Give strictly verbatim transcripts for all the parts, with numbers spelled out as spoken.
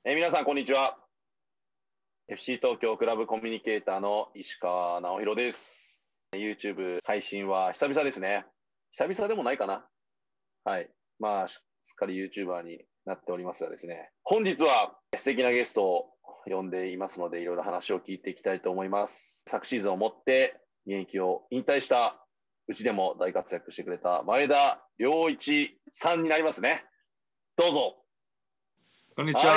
えー皆さん、こんにちは。エフシー 東京クラブコミュニケーターの石川直弘です。YouTube 配信は久々ですね。久々でもないかな。はい。まあ、すっかり YouTuber になっておりますがですね。本日は素敵なゲストを呼んでいますので、いろいろ話を聞いていきたいと思います。昨シーズンをもって現役を引退したうちでも大活躍してくれた前田良一さんになりますね。どうぞ。 こんにちは。 はい。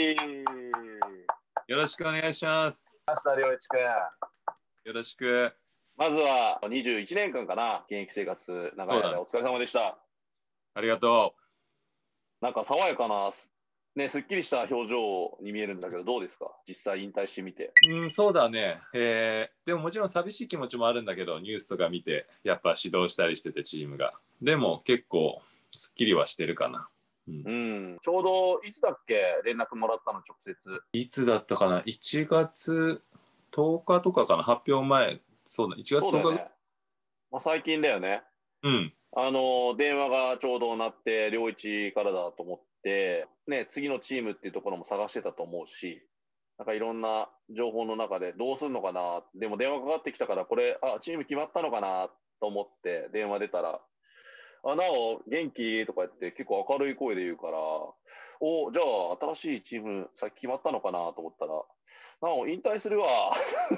よろしくお願いします。 明日良一君。 よろしく。 まずはにじゅういちねんかんかな、現役生活長い間お疲れ様でした。 ありがとなんか爽やかな、ね、すっきりした表情に見えるんだけど、どうですか実際引退してみて。 う。うん、そうだね。えー、でももちろん寂しい気持ちもあるんだけど、ニュースとか見て、やっぱ指導したりしてて、チームが。でも結構、すっきりはしてるかな。うん。 うん、ちょうどいつだっけ連絡もらったの、直接。 いつだったかな？ いち 月とおかとかかな？発表前。そうだ、いちがつとおか。 そうだよね。まあ、最近だよね。 うん。 あの、電話がちょうど鳴って、良一からだと思って、ね、次のチームっていうところも探してたと思うし、なんかいろんな情報の中でどうするのかな、でも電話かかってきたから、これ、あ、チーム決まったのかなと思って電話出たら、あ、なお、元気とか言って結構明るい声で言うから、お、じゃあ新しいチームさっき決まったのかなと思ったら、なお、引退するわ。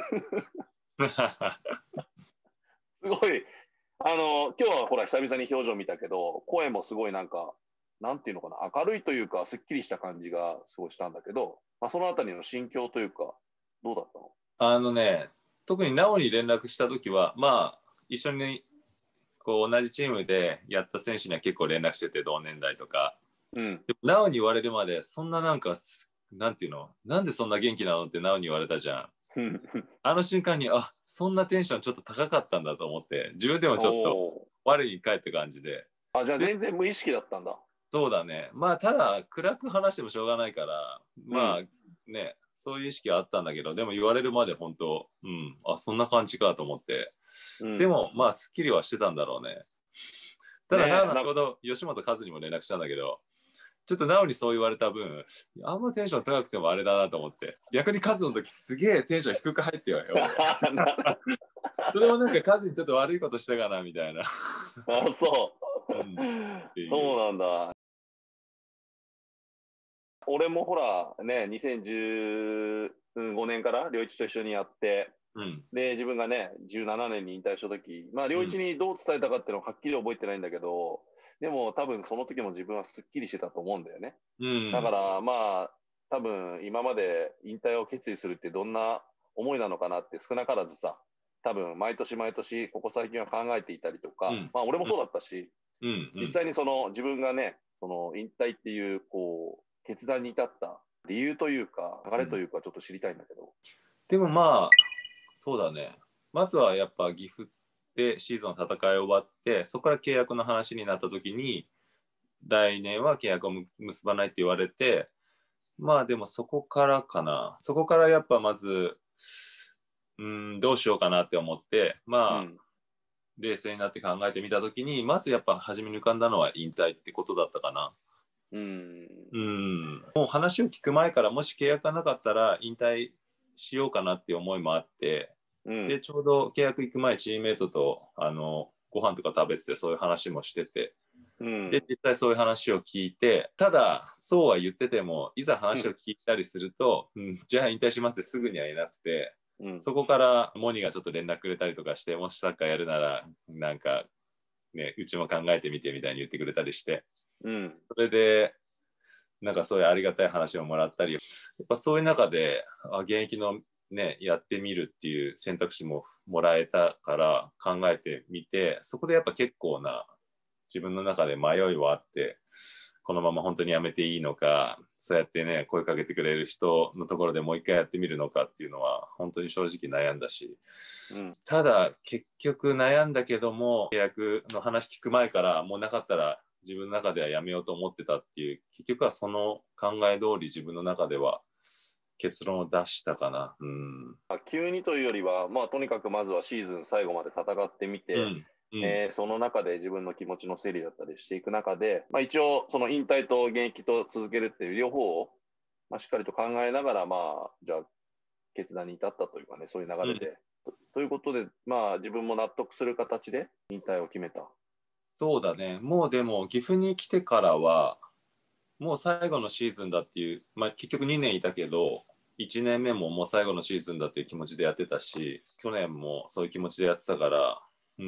すごい、あの、今日はほら久々に表情見たけど、声もすごいなんか、なんていうのかな、明るいというか、すっきりした感じがすごいしたんだけど、まあ、そのあたりの心境というか、どうだったの？ あのね、特になおに連絡したときは、まあ、一緒にこう同じチームでやった選手には結構連絡してて、同年代とか。 うん。 でもなおに言われるまで、そんななんか、なんていうの、なんでそんな元気なのってなおに言われたじゃん。あの瞬間に、あ、そんなテンションちょっと高かったんだと思って、自分でもちょっとお我に返った感じで。 あ、じゃあで、 全然無意識だったんだ。 そうだね。まあ、ただ、暗く話してもしょうがないから、まうん。 あ、ね、そういう意識はあったんだけど、でも言われるまで本当、うん、あ、そんな感じかと思って。 うん。 でも、まあ、すっきりはしてたんだろうね。ただ、なねえ、 おのな、 ほど吉本和にも連絡したんだけど、ちょっとなおにそう言われた分、あんまテンション高くてもあれだなと思って、逆にカズの時すげえテンション低く入ってよ、俺。それもなんかカズにちょっと悪いことしたかなみたいな。 あ、そうん。ってう。そういう。 なんだ。俺もほら、ね、にせんじゅうごねんから良一と一緒にやって、 うん。 で、自分がね、じゅうななねんに引退した時、まあ、良一うん。 にどう伝えたかっていうのははっきり覚えてないんだけど、でも多分その時も自分はすっきりしてたと思うんだよね。 うん。 だからまあ、多分今まで引退を決意するってどんな思いなのかなって少なからずさ、多分毎年毎年ここ最近は考えていたりとか、 うん。 まあ俺もそうだったし、 うん。うん。 実際にその自分がね、その引退っていうこう決断に至った理由というか流うん。 れというかちょっと知りたいんだけど。 でもまあ、そうだね。まずはやっぱ岐阜でシーズンの戦い終わって、そこから契約の話になった時に、来年は契約を結ばないって言われて、まあでもそこからかな。そこからやっぱまず、うん、どうしようかなって思って、まあ、 うん。 冷静になって考えてみたときに、まずやっぱ初めに浮かんだのは引退ってことだったかな。 うん。 うん。もう話を聞く前からもし契約がなかったら引退しようかなっていう思いもあって、で、 うん。 ちょうど契約行く前、チームメイトと、あの、ご飯とか食べててそういう話もしてて、で、 うん。 実際そういう話を聞いて、ただ、そうは言ってても、いざ話を聞いたりすると、うん、じゃあ引退しますってすぐには言えなくて、 うん。 そこからモニがちょっと連絡くれたりとかして、もしサッカーやるなら、なんか、ね、うちも考えてみてみたいに言ってくれたりして、 うん。 それで、なんかそういうありがたい話をもらったり、やっぱそういう中で、あ、現役のね、やってみるっていう選択肢ももらえたから考えてみて、そこでやっぱ結構な自分の中で迷いはあって、このまま本当にやめていいのか、そうやってね、声かけてくれる人のところでもう一回やってみるのかっていうのは、本当に正直悩んだし、 うん。 ただ結局悩んだけども、契約の話聞く前からもうなかったら自分の中ではやめようと思ってたっていう、結局はその考え通り自分の中では結論を出したかな。うん。 急にというよりは、まあ、とにかくまずはシーズン最後まで戦ってみて、 うん。うん。 えーその中で自分の気持ちの整理だったりしていく中で、まあ、一応、その引退と現役と続けるっていう両方をまあ、しっかりと考えながら、まあ、じゃあ、決断に至ったというかね、そういう流れで。うん、ということで、まあ、自分も納得する形で引退を決めた。 そうだね。もうでも岐阜に来てからは、もう最後のシーズンだっていう、まあ結局にねんいたけど、いちねんめももう最後のシーズンだっていう気持ちでやってたし、去年もそういう気持ちでやってたから、うん、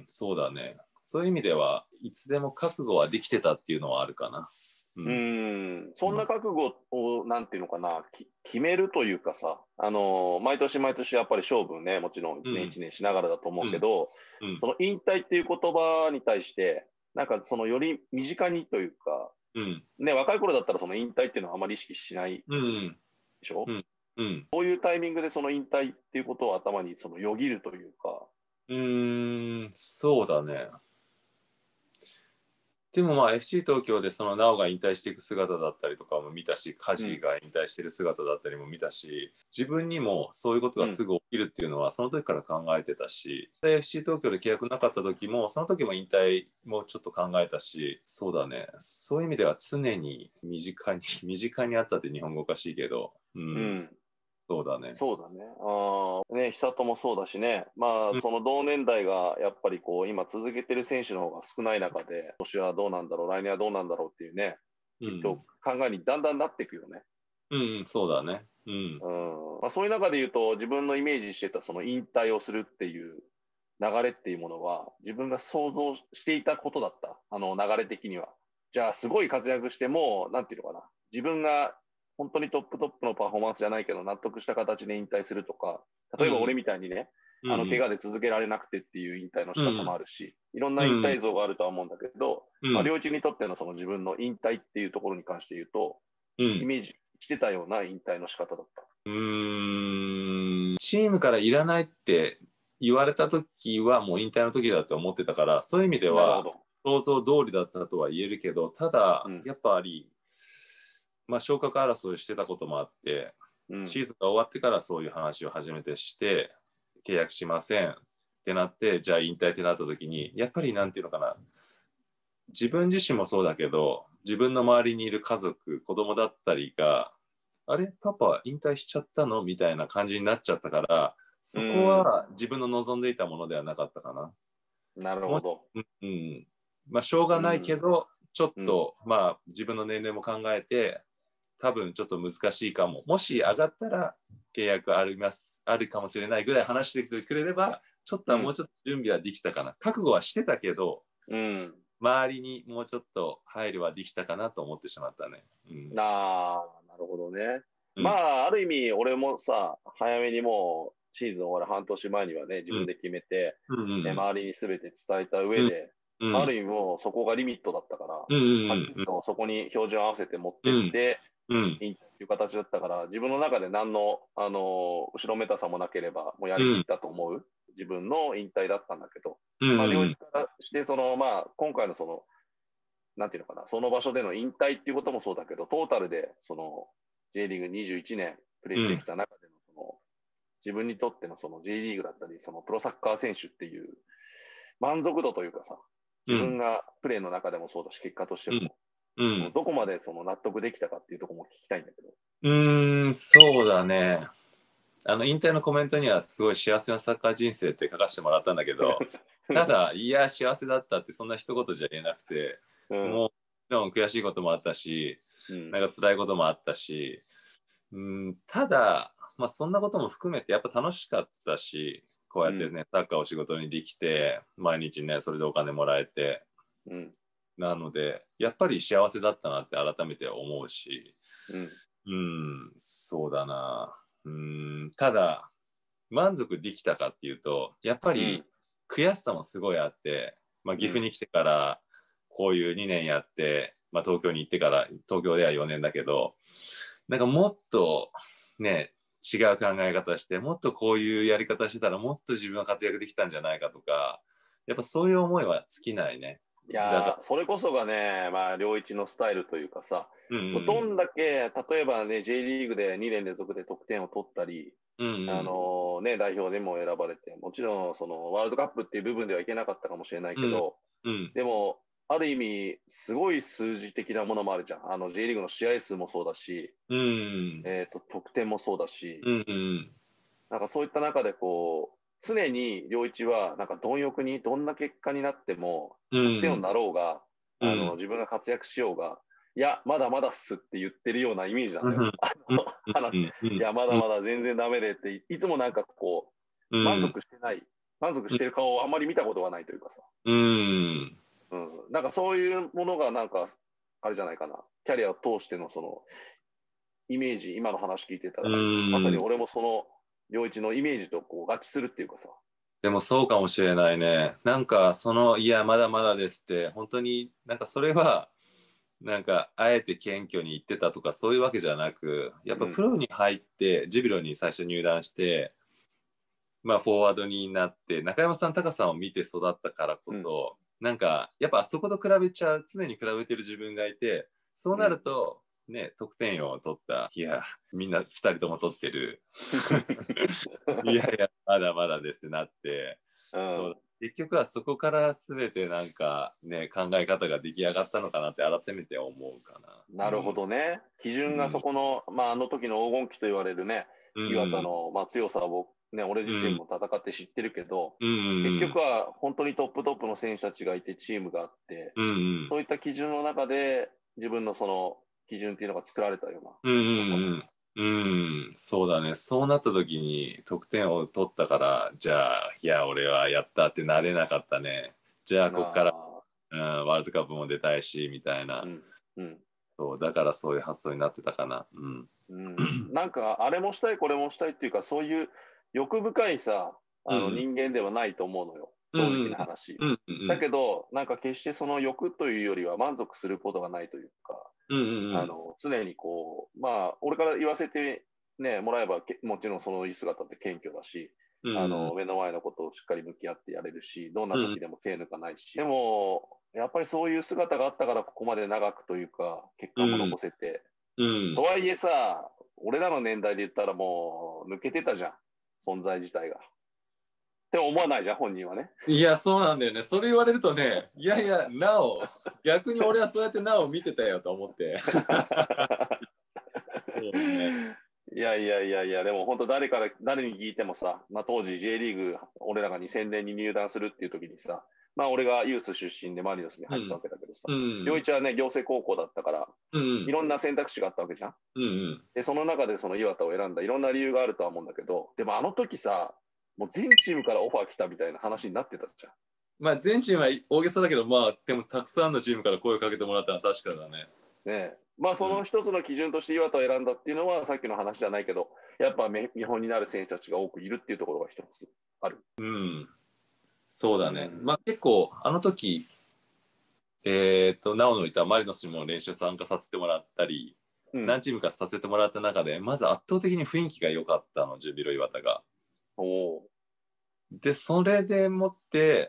そうだね。そういう意味ではいつでも覚悟はできてたっていうのはあるかな。ううん。 ん、そんな覚悟を、なんていうのかな、き決めるというかさ、あのー毎年毎年やっぱり勝負ね、もちろん一年一年しながらだと思うけど、 うん。 その引退っていう言葉に対して、なんかそのより身近にというか、 うん。 ね、若い頃だったらその引退っていうのはあまり意識しないでうん。 しょ？ うん。うん。 こういうタイミングでその引退っていうことを頭にそのよぎるというか、 うん。そうだね。でもまあ エフシー 東京でその奈緒が引退していく姿だったりとかも見たし、梶うん、 が引退している姿だったりも見たし、自分にもそういうことうん、 がすぐ起きるっていうのはその時から考えてたし、で エフシー 東京で契約なかった時も、その時も引退もちょっと考えたし、そうだね、そういう意味では常に身近に、身近にあったって日本語おかしいけど、うん、 うん、 そうだね。 そうだね。ああ、ね、久人もそうだしね。まあ、 うん、 その同年代がやっぱりこう、今続けてる選手の方が少ない中で、今年はどうなんだろう、来年はどうなんだろうっていうね、きっとうん、 考えにだんだんなっていくよね。 うん、そうだね。うん、 うん。まあ、そういう中で言うと、自分のイメージしてたその引退をするっていう流れっていうものは、自分が想像していたことだった。あの流れ的には。じゃあ、すごい活躍しても、なんていうのかな。自分が本当にトップトップのパフォーマンスじゃないけど、納得した形で引退するとか、 うん、 例えば俺みたいにね、 うん、 あの、怪うん、 我で続けられなくてっていう引退の仕方もうん、 あるし、いろんな引うん、 退像があるとは思うんだけど、まあ、 うん、 両一にとってのその自分の引退っていうところに関して言うと、 うん。 イメージしてたような引退の仕方だった。 うーん、チームからいらないって言われた時はもう引退の時だと思ってたから、そういう意味ではなるほど。 想像通りだったとは言えるけど、ただ、 うん。 やっぱり、まあ、昇格争いしてたこともあって、 うん。 シーズンが終わってからそういう話を初めてして、契約しませんってなって、じゃあ引退ってなった時に、やっぱりなんていうのかな、自分自身もそうだけど、自分の周りにいる家族、子供だったりが、あれ、パパ引退しちゃったのみたいな感じになっちゃったから、 うそこん。 は自分の望んでいたものではなかったかな。もし、 なるほど。 うん、まあ、しょうがないけうん。 ど、ちょっうん。 と、まあ、自分の年齢も考えて、多分ちょっと難しいかも。もし上がったら契約あります、あるかもしれないぐらい話してくれれば、ちょっとうん。 はもうちょっと準備はできたかな。覚悟はしてたけど、 うん。 周りにもうちょっと配慮はできたかなと思ってしまったね。うん。 ああ、なるほどね。 うん。 まあ、ある意味、俺もさ、早めにもう、シーズン終わる半年前にはね、自うん。 分で決めて、 うん。うね、 ん。 周りに全て伝えた上うん。 で、 うん。 ある意味もうそこがリミットだったから、 うん。 はっきりうん。 とそこに標準合わせて持ってっうん。 て、 うん。 引退という形だったから、自分の中で何の、あの、後ろめたさもなければ、もうやうん。 りきったと思う自分の引退だったんだけど、 うまあ、両ん。 立からして、その、まあ、今回のその、なんていうのかな、その場所での引退っていうこともそうだけど、トータルで、その、J リーグにじゅういちねんプレーしてきた中での、その、自分にとってのその J リーグだったり、そのプロサッカー選手っていう満足度というかさ、自分がプレーの中でもそうだし、結果としてうん。 も、 うん。 どこまでその納得できたかっていうところも聞きたいんだけど。 うん。そうだね。あの、引退のコメントにはすごい幸せなサッカー人生って書かせてもらったんだけど、ただ、いや、幸せだったってそんな一言じゃ言えなくて、 うん、 もちろん悔しいこともあったし、 うん、 なんか辛いこともあったし、うん、ただ、まあそんなことも含めてやっぱ楽しかったし、こうやってうん、 ね、サッカーを仕事にできて、毎日ね、それでお金もらえて、 うん、 なので、やっぱり幸せだったなって改めて思うし、 うん、 うん、そうだな。うん、ただ、満足できたかっていうと、やっぱうん、 り悔しさもすごいあって、まあ、岐阜に来てからこういうにねんやって、まあ、東京に行ってから、東京ではよねんだけど、なんかもっとね、違う考え方して、もっとこういうやり方してたらもっと自分は活躍できたんじゃないかとか、やっぱそういう思いは尽きないね。 いだから、 やー、それこそがね、まあ、両一のスタイルというかさ、 うん、 どんだけ、例えばね、J リーグでにねん連続で得点を取ったり、 うん、うあん、 のね、代表でも選ばれて、もちろん、その、ワールドカップっていう部分ではいけなかったかもしれないうん、 けど、 うん、 でも、 ある意味、すごい数字的なものもあるじゃん。あの J リーグの試合数もそうだし、 うん。 えっと、得点もそうだし、 うんうん。 なんかそういった中でこう、常に良一は、なんか貪欲にどんな結果になっても、 う得点王にん。 なろうが、あの、 うん。 自分が活躍しようが、いや、まだまだっすって言ってるようなイメージなんだよ。 うん。 あうん。 の、話、いうん。 や、まだまだ全然ダメでって、いつもなんかこう、満うん。 足してない、満足してる顔をあんまり見たことがないというかさ、 うん。 うん、なんかそういうものがなんか、あれじゃないかな、キャリアを通してのその、イメージ、今の話聞いてたうら、まさにん。 俺もその、良一のイメージとこう合致するっていうかさ、 でもそうかもしれないね。なんかその、いや、まだまだですって、本当になんかそれは、なんかあえて謙虚に言ってたとかそういうわけじゃなく、やっぱプうん、 ロに入って、ジュビロに最初入団して、まあフォワードになって、中山さん、高さんを見て育ったからこうん、 そ、なんかやっぱあそこと比べちゃう、常に比べてる自分がいて、そうなるうん。 と、ね、得点王を取った、いや、みんなふたりとも取ってる。いやいや、まだまだですってなって、 うん、 そう、結局はそこから全てなんかね、考え方が出来上がったのかなって改めて思うかな。うなるほん。 どね。基準がうん。 そこの、まあ、あの時の黄金期と言われるね、 う岩田ん。 の、まあ、強さを、ね、俺うん。 自身も戦って知ってるけど、 うん。 結局は本当にトップトップの選手たちがいて、チームがあって、 うん。 そういった基準の中で、自分のその基準っていうのが作られたようなうん。 印象かも。 うん。うん、そうだね。そうなった時に得点を取ったから、じゃあ、いや、俺はやったってなれなかったね。じゃあ、 なこっから、 あ、 うん、ワールドカップも出たいし、みたいな。 うん、うん、 そう、だからそういう発想になってたかな。うん。 うん。なんか、あれもしたい、これもしたいっていうか、そういう欲深いさ、あのうん。 人間ではないと思うのよ。正直うん。 な話。 うん。うん。 だけど、なんか決してその欲というよりは満足することがないというか、 うん。うん。 あの、常にこう、まあ、俺から言わせてね、もらえば、けもちろんその姿って謙虚だし、 うん。 あの、目の前のことをしっかり向き合ってやれるし、どんなうん。 時でも手抜かないし、でも、やっぱりそういう姿があったからここまで長くというか、結果もうん。 残せて、 うん。 とはいえさ、俺らの年代で言ったらもう抜けてたじゃん、存在自体が。って思わないじゃん、本人はね。 いや、そうなんだよね。それ言われるとね、いやいや、なお、逆に俺はそうやってなお見てたよと思って。そうね。 いやいやいやいや、でも本当誰から、誰に聞いてもさ、まあ、当時 J リーグ、俺らがにせんねんに入団するっていう時にさ、まあ俺がユース出身でマリノスに入ったうん。 わけだけどさ、 うん。 両一はね、行政高校だったから、 うん。 いろんな選択肢があったわけじゃん。 うん。 で、その中でその岩田を選んだいろんな理由があるとは思うんだけど、でもあの時さ、もう全チームからオファー来たみたいな話になってたじゃん。 まあ、全チームは大げさだけど、まあ、でもたくさんのチームから声をかけてもらったのは確かだね。 ね、まあそのうん。 一つの基準として岩田を選んだっていうのはさっきの話じゃないけど、やっぱ見本になる選手たちが多くいるっていうところが一つある。 うん。そうだね。 うん。 まあ結構、あの時、えっと、なおのいたマリノスにも練習参加させてもらったり、 うん。 何チームかさせてもらった中で、まず圧倒的に雰囲気が良かったの、ジュビロ磐田が。 おお。 で、それでもって、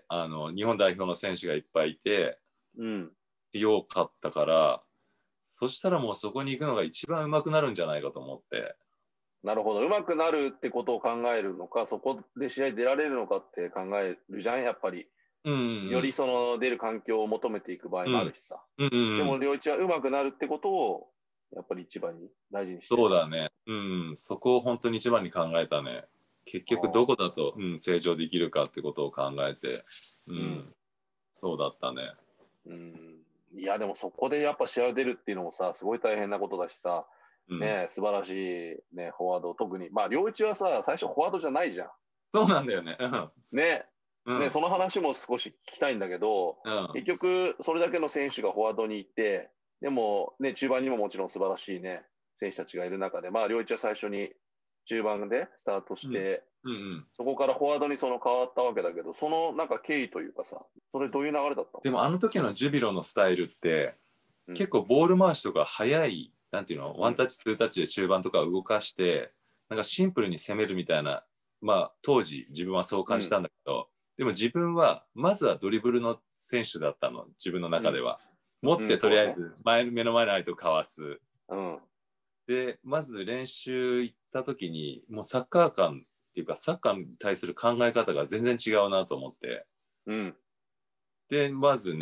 あの、日本代表の選手がいっぱいいて、 うん。 強かったから、そしたらもうそこに行くのが一番上手くなるんじゃないかと思って。 なるほど。上手くなるってことを考えるのか、そこで試合出られるのかって考えるじゃん、やっぱり。 うんうんよりその出る環境を求めていく場合うん。 もあるしさ。 うんうんでも、 うん。 両一は上手くなるってことを、やっぱり一番に大事にしてる。 そうだね。うん、そこを本当に一番に考えたね。結局どこああ。 だと、うん、成長できるかってことを考えて、ううん。 ん、そうだったね。 うん。いや、でもそこでやっぱ試合出るっていうのもさ、すごい大変なことだしさ、 うん。 ね、素晴らしい、ね、フォワード、特に、まあ、両一はさ、最初フォワードじゃないじゃん。 そうなんだよね。 ね、ね、 うん。 その話も少し聞きたいんだけど、 うん。 結局、それだけの選手がフォワードにいて、でも、ね、中盤にももちろん素晴らしいね、選手たちがいる中で、まあ、両一は最初に中盤でスタートしうん。 て、 うん。 そこからフォワードにその変わったわけだけど、そのなんか経緯というかさ、それどういう流れだったの？ でもあの時のジュビロのスタイルって、 うん、 結構ボール回しとか速い、なんていうの、 うん、 ワンタッチ、ツータッチで終盤とか動かして、なんかシンプルに攻めるみたいな、まあ当時自分はそううん、 感じたんだけど、でも自分はまずはドリブルの選手だったの、自分のうん、 中では。持っうん、 てとそうだね。 りあえず前目の前の相手をかわす。 うん、 で、まず練習行った時に、もうサッカー感っていうか、サッカーに対する考え方が全然違うなと思って。 うん、 で、まずね、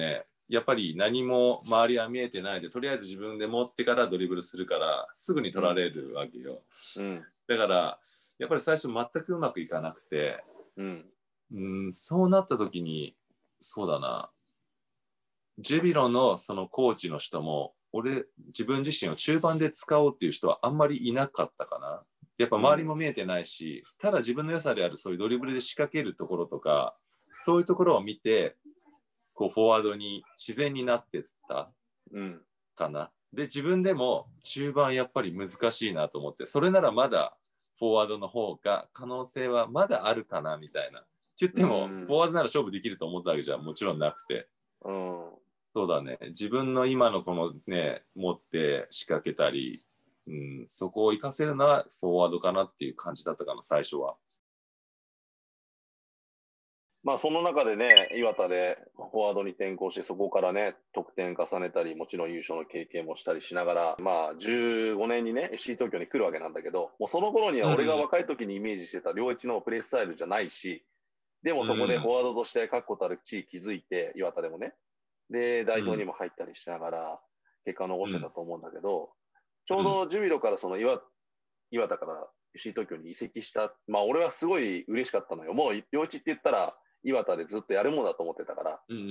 やっぱり何も周りは見えてないで、とりあえず自分で持ってからドリブルするからすぐに取られるわけよ、 うん、 だからやっぱり最初全くうまくいかなくて、 うん、 うん、そうなった時にそうだな、ジュビロのそのコーチの人も俺自分自身を中盤で使おうっていう人はあんまりいなかったかな。やっぱ周りも見えてないし、ただ自分の良さであるそういうドリブルで仕掛けるところとかそういうところを見てこうフォワードに自然になってったかな、うん、で自分でも中盤やっぱり難しいなと思って、それならまだフォワードの方が可能性はまだあるかなみたいなって言っても、うん、フォワードなら勝負できると思ったわけじゃもちろんなくて、うん、そうだね、自分の今のこのね持って仕掛けたり、うん、そこを活かせるのはフォワードかなっていう感じだったかな最初は。 まあその中でね、岩田でフォワードに転向して、そこからね、得点重ねたり、もちろん優勝の経験もしたりしながら、まあじゅうごねんにね、エフシー 東京に来るわけなんだけど、もうその頃には俺が若い時にイメージしてた両一のプレースタイルじゃないし、でもそこでフォワードとして確固たる地位築いて、岩田でもね、で、代表にも入ったりしながら、結果を残してたと思うんだけど、ちょうどジュビロからその 岩, 岩田から エフシー 東京に移籍した、まあ俺はすごい嬉しかったのよ。もう両一って言ったら、岩田でずっとやるもんだと思ってたから、うんうんうん、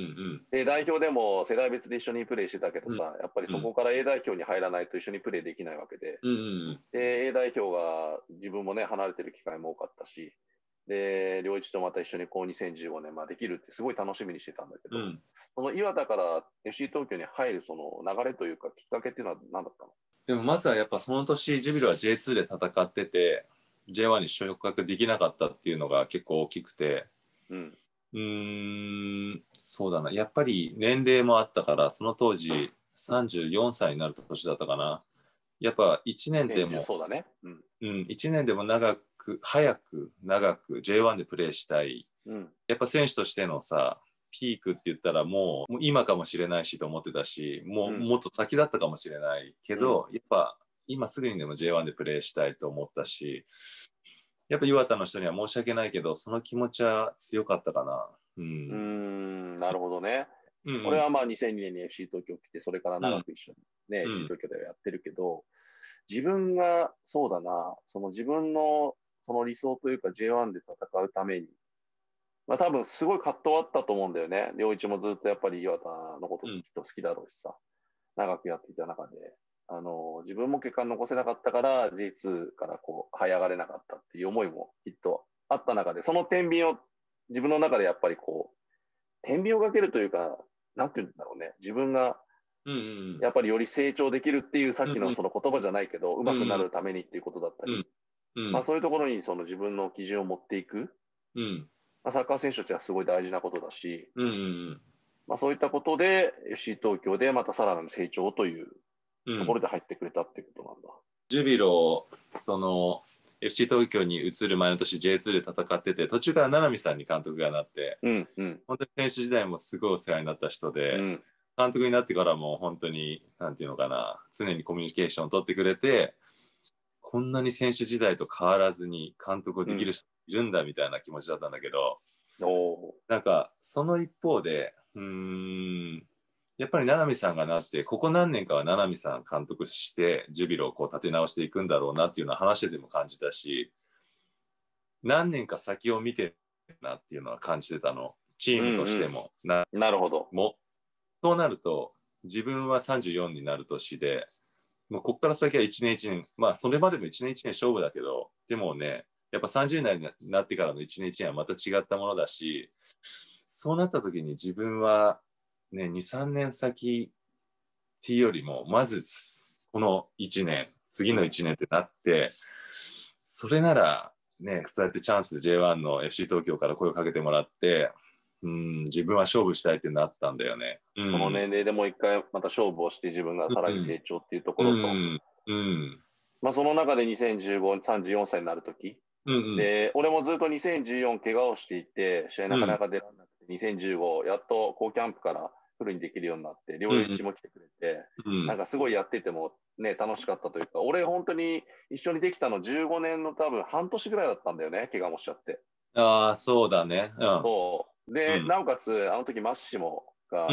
で代表でも世代別で一緒にプレーしてたけどさ、うん、やっぱりそこから A 代表に入らないと一緒にプレーできないわけで、うんうん、で A 代表が自分もね離れてる機会も多かったし、で良一とまた一緒にこうにせんじゅうごねん、まあ、できるってすごい楽しみにしてたんだけど、うん、その岩田から エフシー 東京に入るその流れというかきっかけっていうのは何だったの？ でもまずはやっぱその年ジュビロは ジェイツー で戦ってて ジェイワン に昇格できなかったっていうのが結構大きくて、うんうーんそうだな、やっぱり年齢もあったから、その当時さんじゅうよんさいになる年だったかな。やっぱいちねんでもそうだね、うんうん、いちねんでも長く早く長く ジェイワン でプレーしたい、うん、やっぱ選手としてのさピークって言ったらもう、もう今かもしれないしと思ってたし、もう、うん、もっと先だったかもしれないけど、うん、やっぱ今すぐにでも ジェイワン でプレーしたいと思ったし、やっぱ岩田の人には申し訳ないけど、その気持ちは強かったかな。うん、うーんなるほどね。うんうん、俺はまあにせんにねんに エフシー 東京来て、それから長く一緒にね、うん、エフシー 東京ではやってるけど、自分がそうだな、その自分のその理想というか ジェイワン で戦うために、まあ多分すごい葛藤あったと思うんだよね。両一もずっとやっぱり岩田のこときっと好きだろうしさ、うん、長くやっていた中で。あの自分も結果残せなかったから ジェイツー からこう這い上がれなかったっていう思いもきっとあった中で、その天秤を自分の中でやっぱりこう天秤をかけるというか、なんていうんだろうね、自分がやっぱりより成長できるっていうさっきのその言葉じゃないけど、うまくなるためにっていうことだったり、まあそういうところにその自分の基準を持っていく、まあ、サッカー選手としてはすごい大事なことだし、まあそういったことで エフシー 東京でまたさらなる成長というところで入ってくれたっていうことなんだ。うん、 ジュビロ、その エフシー 東京に移る前の年 ジェイツー で戦ってて、途中から七海さんに監督がなって、うんうん、本当に選手時代もすごいお世話になった人で、うん、監督になってからも本当になんていうのかな、常にコミュニケーションを取ってくれて、こんなに選手時代と変わらずに監督をできる人いるんだみたいな気持ちだったんだけど、うん、なんかその一方でうーんやっぱり七海さんがなってここ何年かは七海さん監督してジュビロをこう立て直していくんだろうなっていうのは話してても感じたし、何年か先を見てるなっていうのは感じてたの、チームとしても、 うんうん、な, なるほど。 もそうなると自分はさんじゅうよんになる年で、もうここから先はいちねんいちねん、まあそれまでもいちねんいちねん勝負だけど、でもねやっぱさんじゅう代になってからのいちねんいちねんはまた違ったものだし、そうなった時に自分はね、にさんねん先っていうよりもまずこのいちねん次のいちねんってなって、それならねそうやってチャンス ジェイワン の エフシー 東京から声をかけてもらって、うん自分は勝負したいってなったんだよね、 うん、その年齢でもう一回また勝負をして自分がさらに成長っていうところと、うんうんうんまあ、その中でにせんじゅうご、さんじゅうよんさいになるとき、うんうん、で俺もずっとにせんじゅうよん怪我をしていて試合なかなか出られなくて、うん、にせんじゅうごやっとこうキャンプからフルにできるようになって両一も来てくれて、うんうん、なんかすごいやってても、ね、楽しかったというか、俺本当に一緒にできたのじゅうごねんの多分半年ぐらいだったんだよね、怪我もしちゃって。 ああそうだね、うん、 そうで、うん、なおかつあの時マッシモが、うん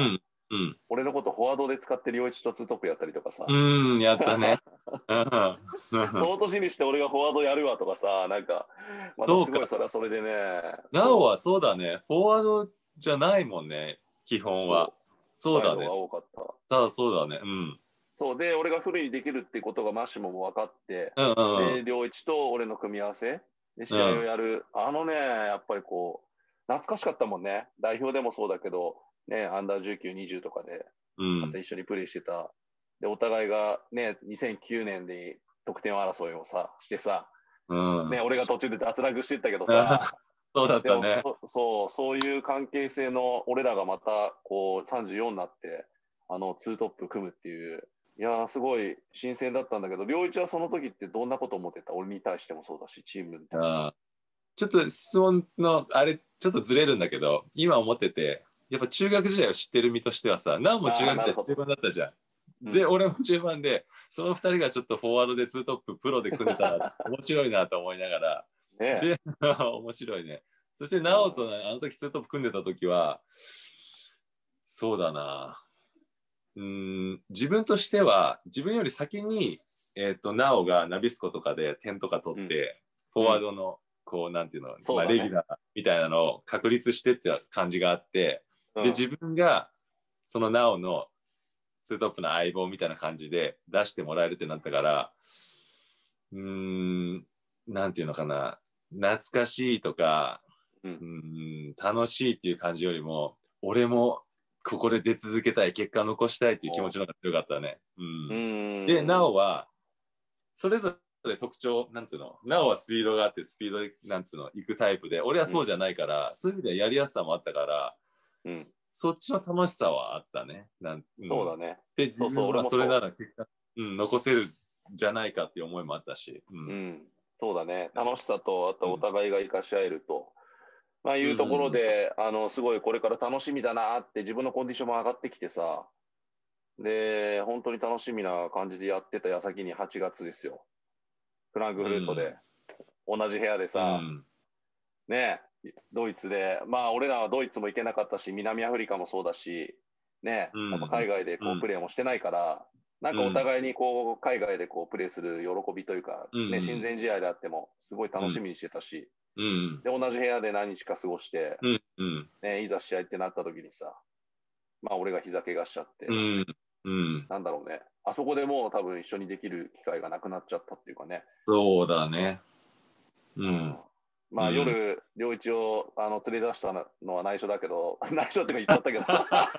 うん。 俺のことフォワードで使って両一とツートップやったりとかさ。 うん、やったね。 その年にして俺がフォワードやるわとかさ、なんか、またそうか。 すごいそれはそれでね。 なおはそうだね。フォワードじゃないもんね。基本は。そうだね。 サイドが多かった。 ただそうだね。うん。 そうで、俺がフルにできるってことがマシモも分かって、 うんうんうん。 で、両一と俺の組み合わせで試合をうん。 やる。あのね、やっぱりこう、懐かしかったもんね。代表でもそうだけど、ね、アンダーじゅうきゅう、にじゅうとかで、またうん。 一緒にプレーしてた。で、お互いがね、にせんきゅうねんで得点争いをさ、してさ、 うん。 ね、俺が途中で脱落してったけどさ、 そうだっでもたね。 そそう、そういう関係性の俺らがまたこうさんじゅうよんになって、あのツートップ組むっていう、いやー、すごい新鮮だったんだけど、良一はその時ってどんなこと思ってた？俺に対してもそうだし、チームに対しても。 あーちょっと質問のあれ、ちょっとずれるんだけど、今思ってて、やっぱ中学時代を知ってる身としてはさ、なおも中ああ、 学なるほど。 時代中盤だったじゃん。で、 うん、 俺も中盤で、そのふたりがちょっとフォワードでツートッププロで組んでたら面白いなと思いながら、 ねえ。 で、面白いね。そして、 うん、 ナオとあの時ツートップ組んでた時は、そうだな。うーん、自分としては、自分より先に、えっと、ナオがナビスコとかで点とか取うん、 って、フォうん。 ワードの、こう、なんていうの、まあ、 そうだね。 レギュラーみたいなのを確立してって感じがあって、で、 うん、 自分が、そのナオのツートップの相棒みたいな感じで出してもらえるってなったから、うーん、なんていうのかな、懐かしいとか、 うん。 うーん、楽しいっていう感じよりも、俺もここで出続けたい、結果を残したいっていう気持ちの方が強かったね。ううん、で、 ーん。 なおは、それぞれ特徴、なんつうの、なおはスピードがあって、スピードで、なんつうの、行くタイプで、俺はうん、 そうじゃないから、そういう意味ではやりやすさもあったから、 うん。 そっちの楽しさはあったね。なんうん、 そうだね。 で、自そうそう、 分はそれな俺もそら結果、うん、残せるじゃないかっていう思いもあったし、うう。うん。 ん。そうだね。楽しさと、あとおうん、 互いが生かし合えると。まあ、 うん、 いうところうん、 で、あの、すごいこれから楽しみだなって自分のコンディションも上がってきてさ、で、本当に楽しみな感じでやってた矢先にはちがつですよ。フランクうフルートで、 ん、 同じ部屋でさ、 うん、 ね、ドイツで、まあ、俺らはドイツも行けなかったし、南アフリカもそうだし、ね、 うん、 やっぱ海外でこうプうん、 レーもしてないから、なんかおうん、 互いにこう海外でこうプレーする喜びというか、 うん、 ね、親善試合であっても、すごい楽しみにしてたし、 うん、 で、同じ部屋で何日か過ごして、 うん、うん、 ね、いざ試合ってなった時にさ、まあ、俺が膝怪我しちゃって、 うん、うん、 なんだろうね、あそこでもう多分一緒にできる機会がなくなっちゃったっていうかね、 そうだね。ううん、 ん、 まあ、 うん。 夜、良一をあの連れ出したのは内緒だけど、内緒ってか言っちゃったけど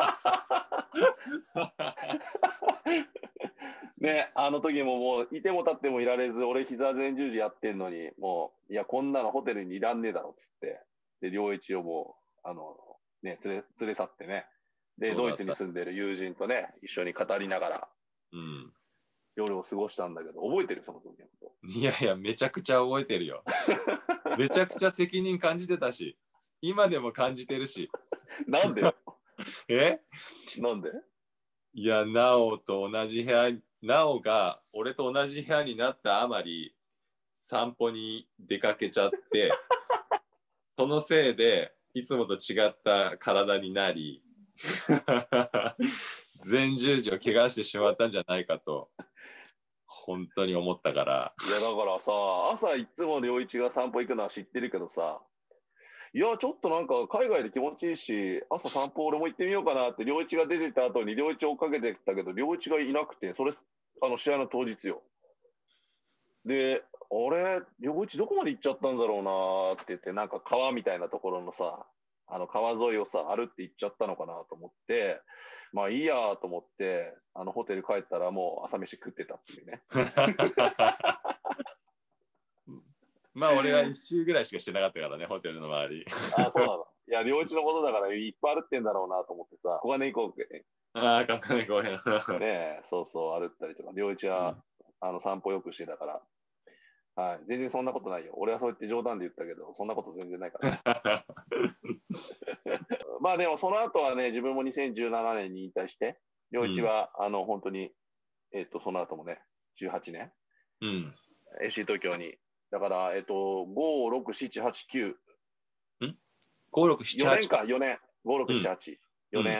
ね、あの時ももう、いても立ってもいられず、俺、膝前十字やってんのに、もう、いや、こんなのホテルにいらんねえだろっつって、で、良一をもう、あの、ね、連れ連れ去ってね、で、ドイツにそうだった。 住んでる友人とね、一緒に語りながらうん。 夜を過ごしたんだけど、覚えてるその時のこいやいや、めちゃくちゃ覚えてるよ。めちゃくちゃ責任感じてたし、今でも感じてるし。 と。なんでよ。 えなんでいや、なおと同じ部屋、なおが俺と同じ部屋になったあまり、散歩に出かけちゃって、そのせいで、いつもと違った体になり、前十字を怪我してしまったんじゃないかと、本当に思ったから。 いや、だからさ、朝いつも良一が散歩行くのは知ってるけどさ、いや、ちょっとなんか海外で気持ちいいし、朝散歩俺も行ってみようかなって、良一が出てた後に良一追っかけてたけど、良一がいなくて、それ、あの試合の当日よ。で、俺、良一どこまで行っちゃったんだろうなって言って、なんか川みたいなところのさ、あの川沿いをさ、歩って行っちゃったのかなと思って、まあいいやと思って、あのホテル帰ったらもう朝飯食ってたっていうね。 まあ俺は一周ぐらいしかしてなかったからね、ホテルの周り。 ああ、そうなの。いや、良一のことだからいっぱい歩ってんだろうなと思ってさ、小金行こうってああ、かっこいい、ごめん。 ねえ、そうそう、歩ったりとか、良一は、あの散歩よくしてたから、はい、全然そんなことないよ。俺はそうやって冗談で言ったけど、そんなこと全然ないからね。まあでも、その後はね、自分もにせんじゅうななねんに引退して、良一は、あの、本当に、えっと、その後もね、じゅうはちねん、 うん。 エーシー 東京に、だから、えっと、ご、ろく、しち、はち、きゅう、 ん ?ご、ろく、なな、はちよねんか、 か。 よねん、ご、ろく、 うん。 なな、はち、4 うん。 年。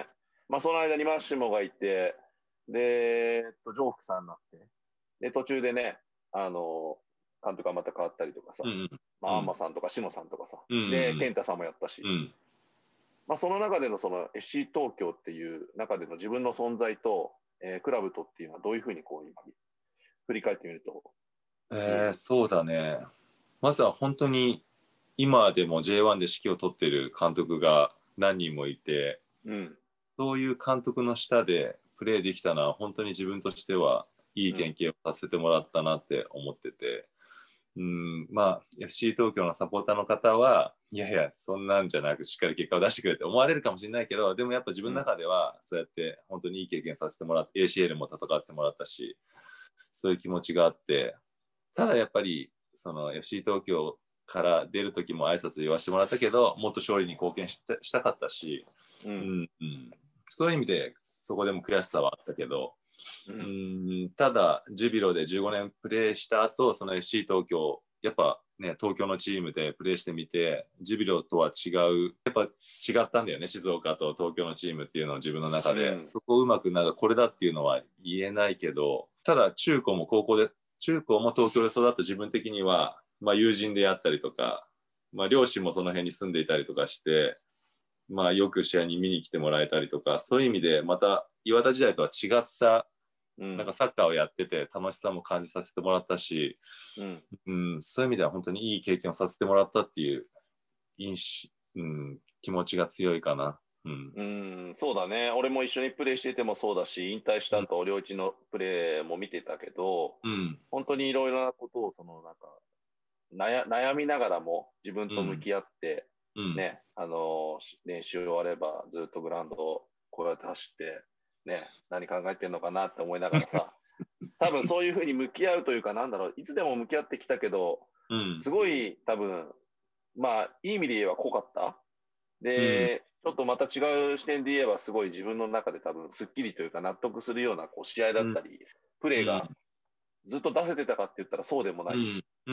まあ、その間にマッシモがいて、で、えっと、ジョークさんになって、で、途中でね、あの、監督がまた変わったりとかさ、 うんまあ、アンマさんとかシノさんとかさ、 うんうんで、健太さんもやったし、 うん。 まあ、その中でのその エフシー 東京っていう中での自分の存在と、えークラブとっていうのはどういうふうにこう今振り返ってみると見ええー、 る？ そうだね。まずは本当に今でも ジェイワン で指揮を執ってる監督が何人もいて、 うん、 そういう監督の下でプレーできたのは本当に自分としてはいいうん、 経験をさせてもらったなって思ってて、うん、まあ エフシー 東京のサポーターの方はいやいやそんなんじゃなくしっかり結果を出してくれって思われるかもしれないけど、でもやっぱ自分のうん、 中ではそうやって本当にいい経験させてもらって エーシーエル も戦わせてもらったし、そういう気持ちがあって、ただやっぱりその エフシー 東京から出る時も挨拶言わせてもらったけど、もっと勝利に貢献したしたかったし、 うん、 うんうん、そういう意味でそこでも悔しさはあったけど、ううん、 ん、ただジュビロでじゅうごねんプレーした後、その エフシー 東京やっぱね東京のチームでプレーしてみて、ジュビロとは違う、やっぱ違ったんだよね、静岡と東京のチームっていうのを自分の中で、 うん、 そこをうまくなんかこれだっていうのは言えないけど、ただ中高も高校で中高も東京で育った自分的には、まあ、友人であったりとか、まあ、両親もその辺に住んでいたりとかして、まあ、よく試合に見に来てもらえたりとか、そういう意味でまた岩田時代とは違ったうん、 なんかサッカーをやってて楽しさも感じさせてもらったし、 うん、 うん、そういう意味では本当にいい経験をさせてもらったっていう印象、うん、気持ちが強いかな。うん。 うん、そうだね。俺も一緒にプレーしててもそうだし、引退したうん。 後、両一のプレーも見てたけど、 うん。 本当にいろいろなことを、そのなんか、悩悩みながらも自分うん。 と向き合って、 うん。 ね、あの、練習終わればずっとグラウンドをこうやって走って、ね、何考えてんのかなって思いながらさ、多分そういうふうに向き合うというか、なんだろう、いつでも向き合ってきたけど、 うん。 すごい多分、まあ、いい意味で言えば濃かった。 うん。 で、ちょっとまた違う視点で言えば、すごい自分の中で多分、すっきりというか納得するようなこう試合だうん。 ったり、プレーがずっと出せてたかって言ったらそうでもない。 うん。うん。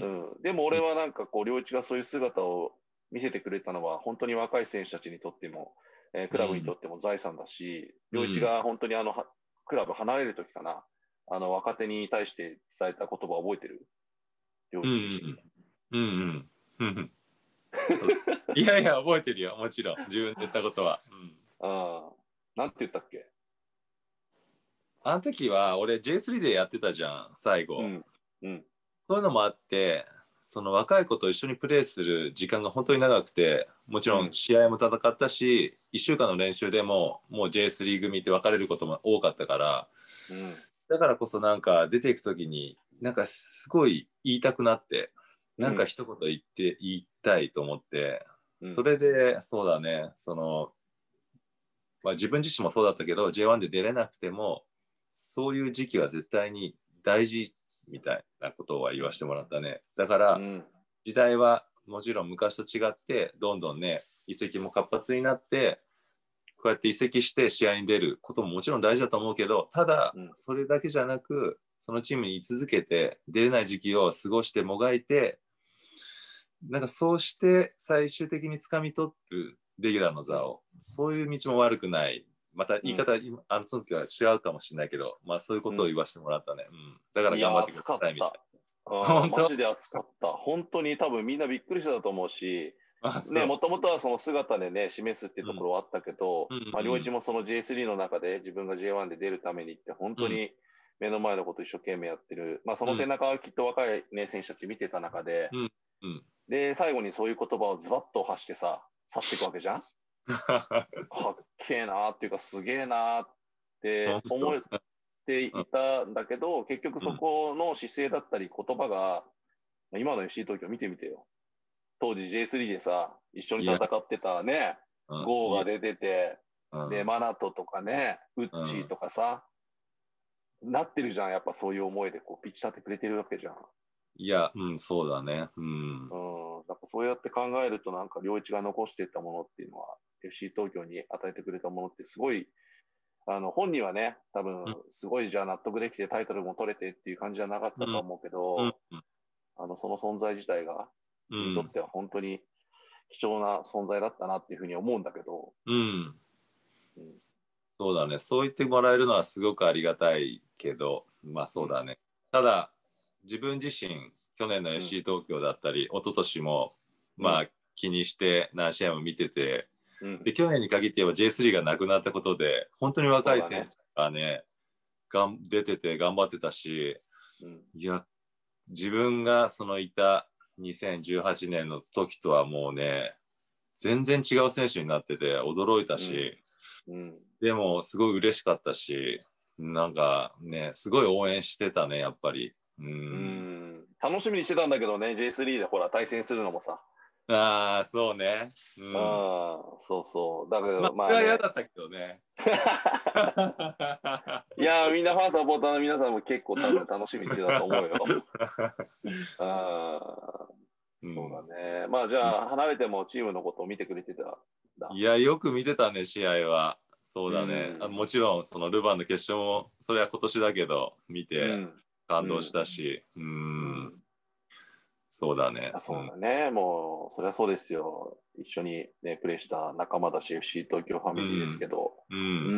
うん。でも俺はなんかこう、良一がそういう姿を見せてくれたのは、本当に若い選手たちにとっても、えークラブにとっても財産だし、良一が本当にあの、はクラブ離れる時かな、あの、若手に対して伝えた言葉を覚えてる？良うん。 一自身が。 うん。うん。そう。いやいや、覚えてるよ。もちろん。自分で言ったことは。うん。 ああ、なんて言ったっけ？ あの時は、俺 ジェイスリー でやってたじゃん、最後。 うん、うん、 そういうのもあって、その若い子と一緒にプレーする時間が本当に長くて、もちろんうん、 試合も戦ったし、いっしゅうかんの練習でももう ジェイスリー 組って分かれることも多かったから、 うん、 だからこそなんか出ていくときに、なんかすごい言いたくなって、なんかうん、 一言言って言いたいと思って、 うん、 それで、そうだね、その、まあ、自分自身もそうだったけど、ジェイワン で出れなくても、そういう時期は絶対に大事みたいなことは言わせてもらったね。だから、 うん、 時代はもちろん昔と違って、どんどんね、移籍も活発になって、こうやって移籍して試合に出ることももちろん大事だと思うけど、ただ、 うん、 それだけじゃなく、そのチームに居続けて、出れない時期を過ごしてもがいて、なんかそうして最終的に掴み取るレギュラーの座を、そういう道も悪くない。またうん。 言い方、あのその時は違うかもしれないけど、まあそういうことを言わせてもらったね。うん。だからいや、 頑張ってくだ暑かった。 さいみたいな。 あー、 本当。 マジで暑かった。本当に多分みんなびっくりしたと思うし、 あ、 ね、もそともとはその姿でね、示すっていうう。うん。 ところはあったけど、 うんまあ、両一うんもその ジェイスリー の中で自分が ジェイワン で出るためにって、本うん。 当に目の前のことを一生懸命やってる。まあ、その背うん中はきっと若いね、選手たち見てた中で、 うんうん。 で、最後にそういう言葉をズバッと発してさ、去っていくわけじゃん。かっけえなーっていうか、すげえなーって本当。 思っていたんだけど、結局そうん。 この姿勢だったり言葉が、今の エフシー 東京見てみてよ。当時 ジェイスリー でさ、一緒に戦いや、 ってたね、 うん。いや、 ゴーが出てて、で、 うん。 マナトとかね、ウッチーうん。 とかさ、なってるじゃん。やっぱそういう思いでこうピッチ立ってくれてるわけじゃん。 いや、うん、そうだね。うん。 うん。だからそうやって考えるとなんか、良一が残していったものっていうのは、エフシー 東京に与えてくれたものってすごい、あの、本人はね、多分、 うん。 すごいじゃあ納得できてタイトルも取れてっていう感じじゃなかっうん。 たと思うけうん。 ど、あの、その存在自体が、 うん。 君にとっては本当に貴重な存在だったなっていうふうに思うんだけど、 うん。 うん、 そうだね。そう言ってもらえるのはすごくありがたいけど、まあそうだね。ただ、自分自身、去年の エフシー 東京だったり、一昨年も、まあ気にして何試合も見てて、 うん、 で、去年に限って言えば ジェイスリー がなくなったことで、本当に若い選手がね、がん出てて頑張ってたし、 うん、 いや、自分がそのいたにせんじゅうはちねんの時とはもうね、全然違う選手になってて驚いたし、 うん、 でもすごい嬉しかったし、なんかね、すごい応援してたね、やっぱり。ううん。 ん、楽しみにしてたんだけどね、ジェイスリー でほら対戦するのもさ。 ああ、そうね。ううん、 ん。 そうそう。だけまあ、 ど、まそれは嫌あね。 だったけどね。 いやー、みんなファンサポーターの皆さんも結構多分楽しみにしてたと思うよ。あー、 うん、 そうだね。まあじゃあ、離れてもチームのことを見てくれてたんだ。 いや、よく見てたね、試合は。そううだね。あ、 ん、 もちろん、そのルヴァンの決勝も、それは今年だけど、見てうん、う感動しん、 たし、ううん、 ん。 そうだね。 あ、 うん、 そうだね。もう、そりゃそうですよ。一緒にね、プレーした仲間だし、エフシー 東京ファうミリーですけん、 ど。 うん、 うん。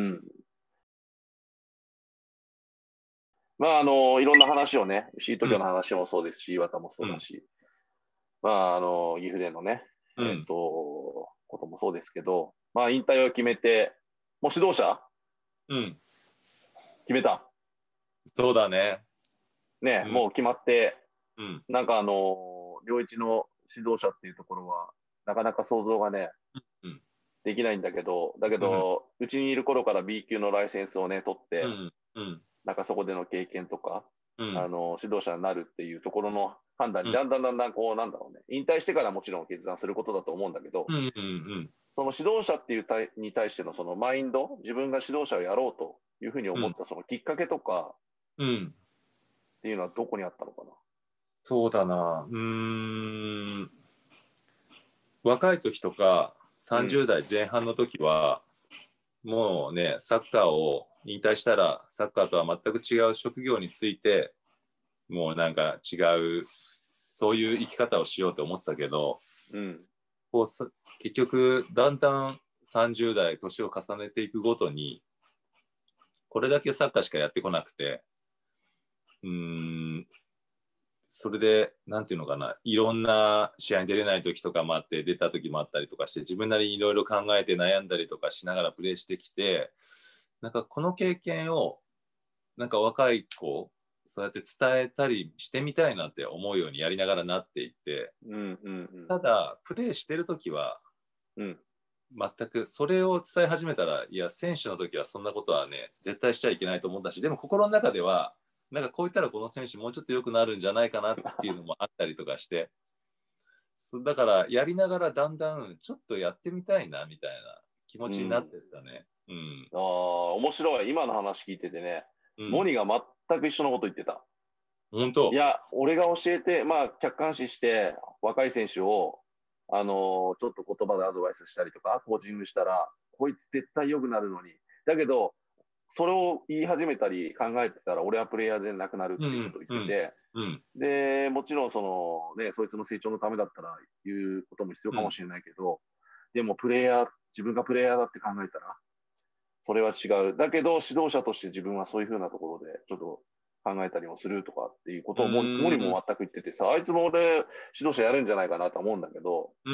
まあ、あの、いろんな話をね、エフシー 東京のうん、 話もそうですし、岩田もそうん、 うだし、まあ、あの、岐阜でのね、えっうん、 と、こともそうですけど、まあ、引退を決めて、もう指導者うん、 決めた。 そうだね。 ね、 うん、 もう決まって、 うん、 なんかあの、両一の指導者っていうところは、なかなか想像がね、 うん、 できないんだけど、だけうん、 ど、うちにいる頃から ビー 級のライセンスをね、取って、 うん、うん、 なんかそこでの経験とか、 うん、 あの、指導者になるっていうところの判断に、 うん、 だんだんだんだんこう、なんだろうね、引退してからもちろん決断することだと思うんだけど、 うん、うん、 その指導者っていう対に対してのそのマインド、自分が指導者をやろうというふうにうん、 思ったそのきっかけとかうん。 っていうのはどこにあったのかな。 そうだな。うーん。若い時とかうん、 さんじゅう代前半の時は、もうね、サッカーを引退したら、サッカーとは全く違う職業について、もうなんか違う、そういう生き方をしようと思ってたけど、 うん、 こうさ結局、だんだんさんじゅう代、年を重ねていくごとに、これだけサッカーしかやってこなくて、うーん、それで、なんていうのかな、いろんな試合に出れない時とかもあって、出た時もあったりとかして、自分なりにいろいろ考えて悩んだりとかしながらプレーしてきて、なんかこの経験を、なんか若い子、そうやって伝えたりしてみたいなって思うようにやりながらなっていって、 うん、うん、 ただ、プレーしてる時は、 うん、 全くそれを伝え始めたら、いや、選手の時はそんなことはね、絶対しちゃいけないと思ったし、でも心の中では、なんかこう言ったらこの選手もうちょっと良くなるんじゃないかなっていうのもあったりとかして、だからやりながらだんだんちょっとやってみたいなみたいな気持うん。 ちになってったね。うん。 ああ、面白い。今の話聞いててね、 うん。 モニが全く一緒のこと言ってた。 本当。 いや、俺が教えて、まあ、客観視して、若い選手を、あのーちょっと言葉でアドバイスしたりとか、コーチングしたら、こいつ絶対良くなるのに。だけど、それを言い始めたり考えてたら、俺はプレイヤーでなくなるうん。 っていうことを言っうん。 てて、 うん。 で、もちろん、その、ね、そいつの成長のためだったら言うことも必要うん。 かもしれないけど、でも、プレイヤー、自分がプレイヤーだって考えたら、それは違う。だけど、指導者として自分はそういうふうなところで、ちょっと考えたりもするとかっていうこうとをモリん。 も全く言っててさ、あいつも俺、指導者やるんじゃないかなと思うんだけど、 うん。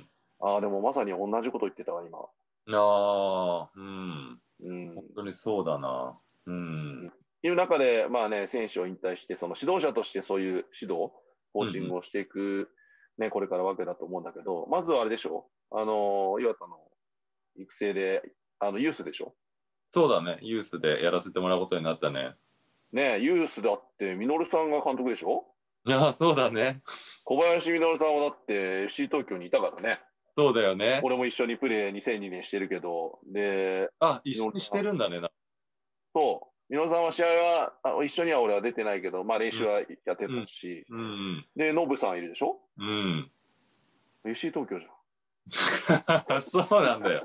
ああ、でもまさに同じこと言ってたわ、今。 ああ、うん。 うん。 本当にそうだな。うん。 いう中で、まあね、選手を引退して、その指導者としてそういう指導、コーチンうん。 グをしていく、ね、これからわけだと思うんだけど、まずはあれでしょあの、岩田の育成で、あの、ユースでしょそうだね。ユースでやらせてもらうことになったね。 ね、ユースだって、ミノルさんが監督でしょいや、そうだね。 小林稔さんはだって エフシー 東京にいたからね。 そうだよね。 俺も一緒にプレーにせんにねんしてるけど、で、 あ、一緒にし稔さんてるんだね。 と、稔さんは試合は、あ一緒には俺は出てないけど、まあ練うん。 習はやってうん。 たし、 うん。 で、ノブさんいるでしょうん。 エフシー 東京じそうなんだよ。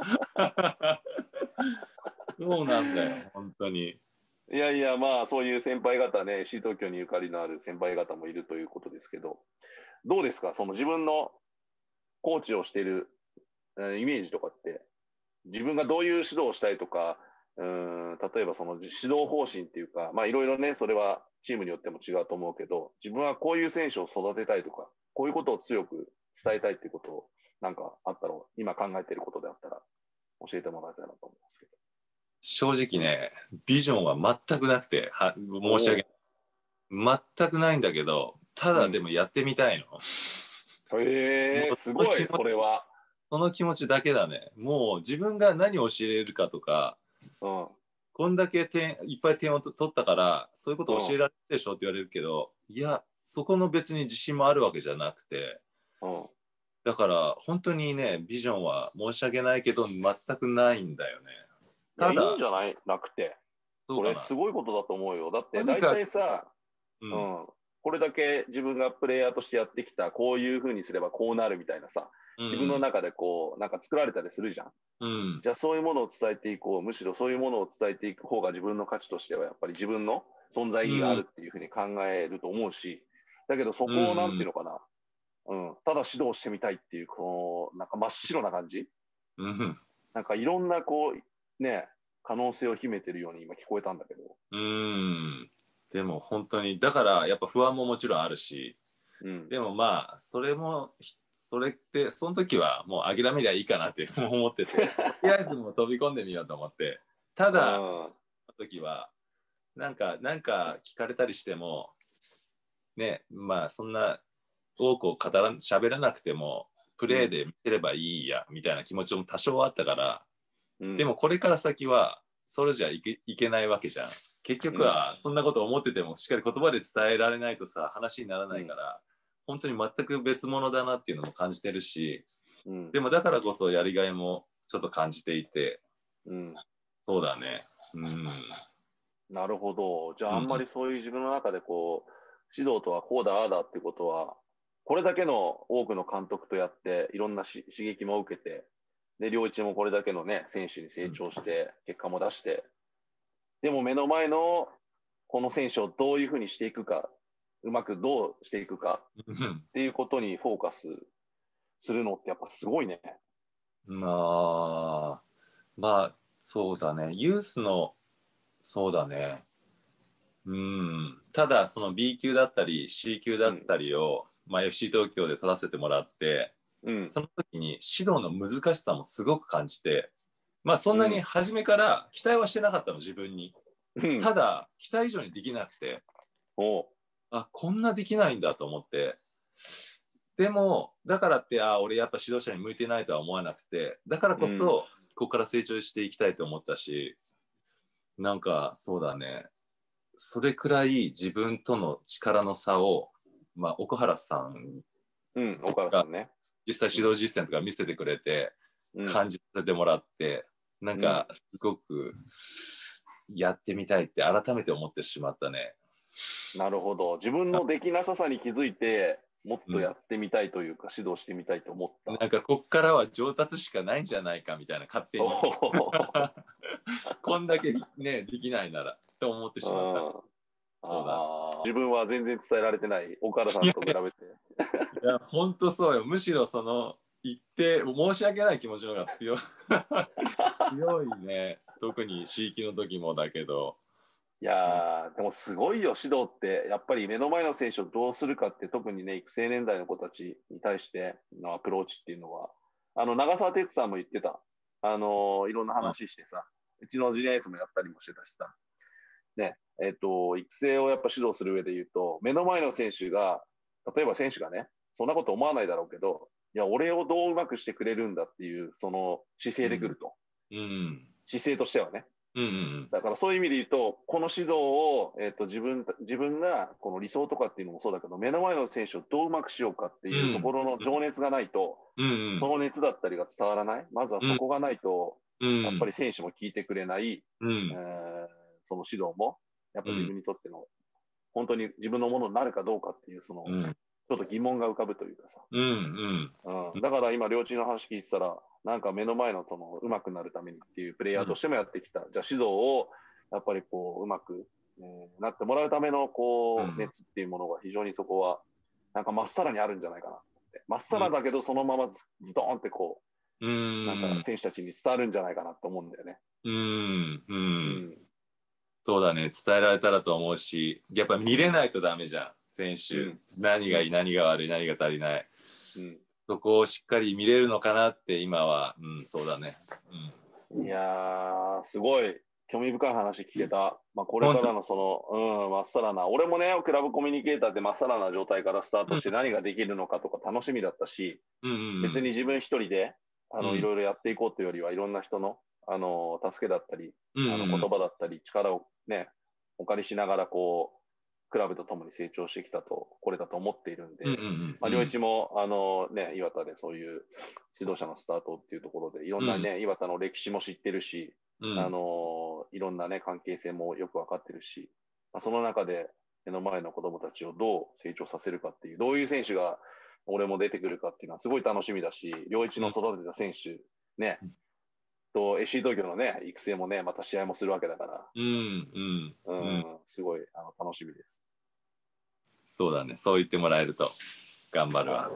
そうなんだよ。本当に。 ゃん。いやいや、まあそういう先輩方ね、エフシー 東京にゆかりのある先輩方もいるということですけど、どうですかその自分のコーチをしている、えーイメージとかって自分がどういう指導をしたいとか、うーん例えばその指導方針っていうか、まあいろいろね、それはチームによっても違うと思うけど、自分はこういう選手を育てたいとか、こういうことを強く伝えたいっていうことを、なんかあったら、今考えていることであったら、教えてもらいたいなと思いますけど。 正直ね、ビジョンは全くなくて、は申し訳ない。全くないんだけど、ただでもやってみたいの。 うん、へえー、すごい、それは。 その気持ちだけだね。もう自分が何を教えれるかとか、 うん、 こんだけ点いっぱい点を取ったから、そういうことを教えられるでしょって言われるけど、いや、そこの別に自信もあるわけじゃなくて、 うん、 だから本当にね、ビジョンは申し訳ないけど、全くないんだよね。 ただ、いや、いいだ、 んじゃないなくて。それすごいことだと思うよ。だって大体さ、うん、うん、これだけ自分がプレイヤーとしてやってきた、こういうふうにすればこうなるみたいなさ、自分の中でこう、なんか作られたりするじゃん。うん、じゃあそういうものを伝えていこう。むしろそういうものを伝えていく方が自分の価値としてはやっぱり自分の存在意義があるっていうふうに考えると思うし、だけどそこをなんていうのかな、うん、ただ指導してみたいっていう、このなんか真っ白な感じ、うん、なんかいろんなこう、ね、可能性を秘めてるように今聞こえたんだけど。 うん、でも本当に、だからやっぱ不安ももちろんあるし、うん、でもまあ、それも、それって、その時はもう諦めりゃいいかなって思ってて、とりあえずもう飛び込んでみようと思って、ただ、その時は、なんか、なんか聞かれたりしても、ね、まあそんな多くを語ら喋らなくても、プレーで見てればいいや、みたいな気持ちも多少あったから、うん、でもこれから先は、それじゃいけ、いけないわけじゃん。結局は、そんなこと思ってても、しっかり言葉で伝えられないとさ、話にならないから、うん、本当に全く別物だなっていうのも感じてるし、うん、でもだからこそやりがいもちょっと感じていて、うん、そうだね。うん、 なるほど。じゃああんまりそういう自分の中でこう、指導とはこうだ、ああだってことは、これだけの多くの監督とやって、いろんな刺激も受けて、で、両チームもこれだけのね、選手に成長して、結果も出して、でも目の前のこの選手をどういうふうにしていくか、うまくどうしていくかっていうことにフォーカスするのってやっぱすごいね。 まあ、まあ、そうだね。ユースの、そうだね。うん。ただ、その B 級だったり C 級だったりを、うん、まあ、エフシー 東京で取らせてもらって、うん、その時に指導の難しさもすごく感じて、まあ、そんなに初めから期待はしてなかったの、自分に。うん、ただ、期待以上にできなくて、おあ、こんなできないんだと思って。でも、だからって、あ、俺やっぱ指導者に向いてないとは思わなくて、だからこそ、うん、ここから成長していきたいと思ったし、なんか、そうだね。それくらい自分との力の差を、まあ、奥原さんが実際指導実践とか見せてくれて、感じさせてもらって、なんかすごくやってみたいって改めて思ってしまったね。 なるほど。自分のできなささに気づいて、もっとやってみたいというか、うん、指導してみたいと思った。 なんかこっからは上達しかないんじゃないかみたいな、勝手に。こんだけね、できないならと思ってしまった。 そうだ。自分は全然伝えられてない岡田さんと比べて。 いや、本当そうよ。むしろその、言って、申し訳ない気持ちの方が強い。強いね。特に C 級の時もだけど。 いやー、でもすごいよ、指導って。やっぱり目の前の選手をどうするかって、特にね、育成年代の子たちに対してのアプローチっていうのは、あの、長澤哲さんも言ってた。あのー、いろんな話してさ、うちのジュニアエースもやったりもしてたしさ。ね、えっと、育成をやっぱ指導する上で言うと、目の前の選手が、例えば選手がね、そんなこと思わないだろうけど、いや、俺をどううまくしてくれるんだっていう、その姿勢で来ると。うん、姿勢としてはね。うんうん、だからそういう意味で言うと、この指導を、えっと、自分、自分がこの理想とかっていうのもそうだけど、目の前の選手をどううまくしようかっていうところの情熱がないと、うんうん、その熱だったりが伝わらない。まずはそこがないと、うん、やっぱり選手も聞いてくれない。うん、えーその指導も、やっぱ自分にとっての、うん、本当に自分のものになるかどうかっていう、その、うん、ちょっと疑問が浮かぶというかさ。うんうんうん、だから今、両チームの話聞いてたら、なんか目の前のその、上手くなるためにっていうプレイヤーとしてもやってきた。うん、じゃあ指導を、やっぱりこう、うまく、えー、なってもらうための、こう、熱っていうものが非常にそこは、なんかまっさらにあるんじゃないかなって。まっさらだけど、そのままズドーンってこう、 うん。 なんか選手たちに伝わるんじゃないかなと思うんだよね。 うん。うん。 うん。 そうだね。伝えられたらと思うし、やっぱ見れないとダメじゃん。選手。 うん。 何がいい、何が悪い、何が足りない。 うん。 そこをしっかり見れるのかなって今は、うん、そうだね。 いやー、すごい興味深い話聞けた。まあ、これ本当。 からのその、うん、まっさらな、俺もね、クラブコミュニケーターってまっさらな状態からスタートして何ができるのかとか楽しみだったし、 うんうん別に自分一人で、あの、いうん。 ろいろやっていこうというよりは、いろんな人の、あの、助けだったり、 うんあの、 うん言葉だったり、力をね、お借りしながら、こう、クラブと共に成長してきたと、これだと思っているんで、 うんうんまあ、 うんうん両一も、あのね、岩田でそういう指導者のスタートっていうところで、いろんなね、岩田の歴史も知ってるし、あうんのいろんなね、関係性もよくわかってるし、まあ、その中で目の前の子供たちをどう成長させるかっていう、どういう選手が俺も出てくるかっていうのはすごい楽しみだし、両一の育てた選手、ね、と エフシー 東京のね、育成もね、また試合もするわけだから、 うんうんううん。 ん、すごいあの楽しみです。 そうだね。そう言ってもらえると頑張るわ。